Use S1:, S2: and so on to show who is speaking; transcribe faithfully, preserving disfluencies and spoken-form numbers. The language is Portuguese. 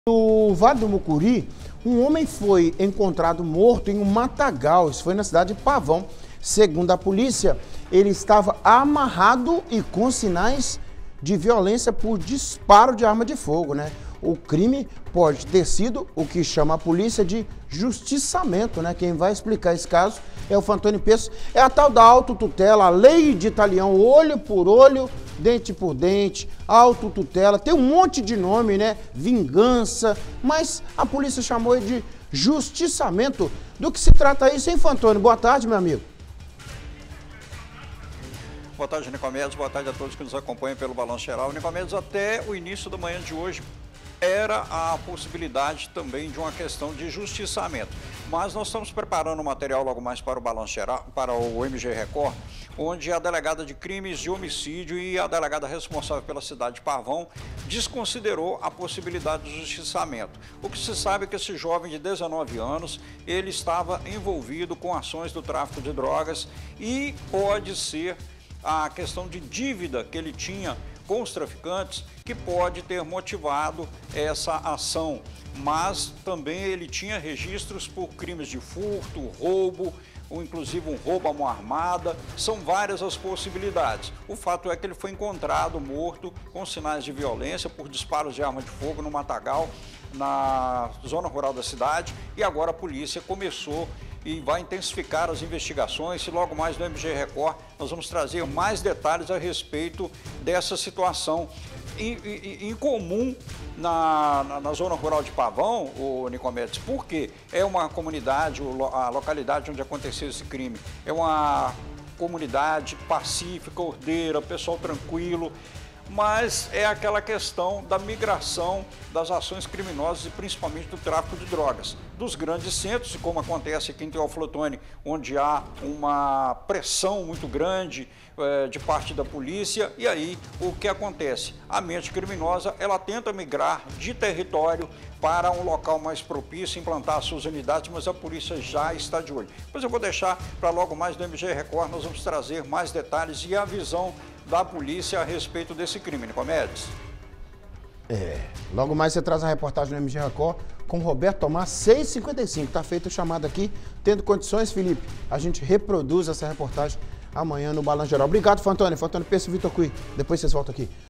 S1: No Vale do Mucuri, um homem foi encontrado morto em um matagal. Isso foi na cidade de Pavão. Segundo a polícia, ele estava amarrado e com sinais de violência por disparo de arma de fogo, né? O crime pode ter sido o que chama a polícia de justiçamento, né? Quem vai explicar esse caso é o Fantoni Peço. É a tal da autotutela, a lei de Italião, olho por olho, dente por dente, autotutela, tem um monte de nome, né? Vingança, mas a polícia chamou de justiçamento. Do que se trata isso, hein, Fantoni? Boa tarde, meu amigo.
S2: Boa tarde, Nicomedes. Boa tarde a todos que nos acompanham pelo Balanço Geral. Nicomedes, até o início da manhã de hoje era a possibilidade também de uma questão de justiçamento. Mas nós estamos preparando o material logo mais para o Balanço Geral, para o M G Record, onde a delegada de crimes de homicídio e a delegada responsável pela cidade de Pavão desconsiderou a possibilidade de justiçamento. O que se sabe é que esse jovem de dezenove anos, ele estava envolvido com ações do tráfico de drogas e pode ser a questão de dívida que ele tinha com os traficantes que pode ter motivado essa ação, mas também ele tinha registros por crimes de furto, roubo, ou inclusive um roubo à mão armada. São várias as possibilidades. O fato é que ele foi encontrado morto com sinais de violência por disparos de arma de fogo no matagal, na zona rural da cidade, e agora a polícia começou e vai intensificar as investigações. E logo mais no M G Record nós vamos trazer mais detalhes a respeito dessa situação incomum na, na, na zona rural de Pavão, o Nicomedes, porque é uma comunidade, a localidade onde aconteceu esse crime, é uma comunidade pacífica, ordeira, pessoal tranquilo, mas é aquela questão da migração das ações criminosas e principalmente do tráfico de drogas dos grandes centros, como acontece aqui em Teófilo Otoni, onde há uma pressão muito grande é, de parte da polícia. E aí o que acontece? A mente criminosa, ela tenta migrar de território para um local mais propício, implantar suas unidades, mas a polícia já está de olho. Depois eu vou deixar para logo mais do M G Record, nós vamos trazer mais detalhes e a visão da polícia a respeito desse crime, Nicomedes.
S1: É, logo mais você traz a reportagem no M G Record com Roberto Tomás, seis e cinquenta e cinco. Tá feito o chamado aqui. Tendo condições, Felipe, a gente reproduz essa reportagem amanhã no Balanço Geral. Obrigado, Fantoni. Fantoni Peço e Vitor Cui. Depois vocês voltam aqui.